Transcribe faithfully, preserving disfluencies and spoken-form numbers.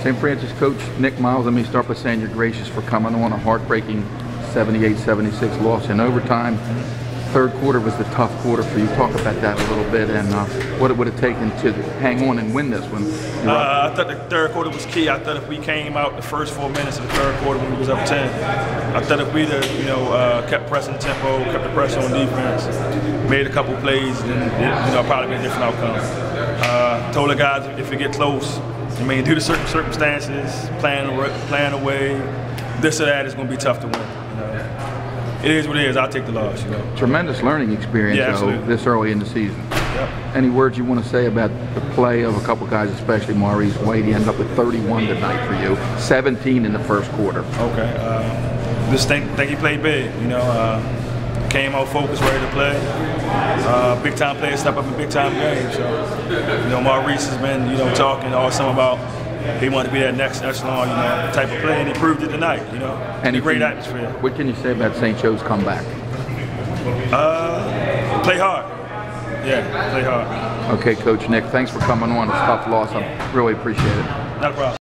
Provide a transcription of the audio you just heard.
Saint Francis coach Nick Miles, let me start by saying you're gracious for coming on a heartbreaking seventy-eight seventy-six loss in overtime. Third quarter was the tough quarter for you. Talk about that a little bit and uh, what it would have taken to hang on and win this one. Uh, I thought the third quarter was key. I thought if we came out the first four minutes of the third quarter when we was up ten, I thought if we'd have, you know, uh, kept pressing tempo, kept the pressure on defense, made a couple plays, then it, you know, probably been a different outcome. Uh, told the guys if we get close, I mean, due to certain circumstances, playing playing away, this or that is going to be tough to win. You know? It is what it is. I'll take the loss. You know. Tremendous learning experience, yeah, though, this early in the season. Yep. Any words you want to say about the play of a couple guys, especially Maurice White? He ended up with thirty-one tonight for you, seventeen in the first quarter. Okay. Uh, just think, think he played big. You know, uh, came out focused, ready to play. Uh, big time players step up in big time games. So, you know, Maurice has been, you know, talking all summer about he wanted to be that next echelon, you know, type of play, and he proved it tonight. You know, and a great atmosphere. What can you say about Saint Joe's comeback? Uh, play hard. Yeah, play hard. Okay, Coach Nick, thanks for coming on. It's a tough loss. I really appreciate it. Not a problem.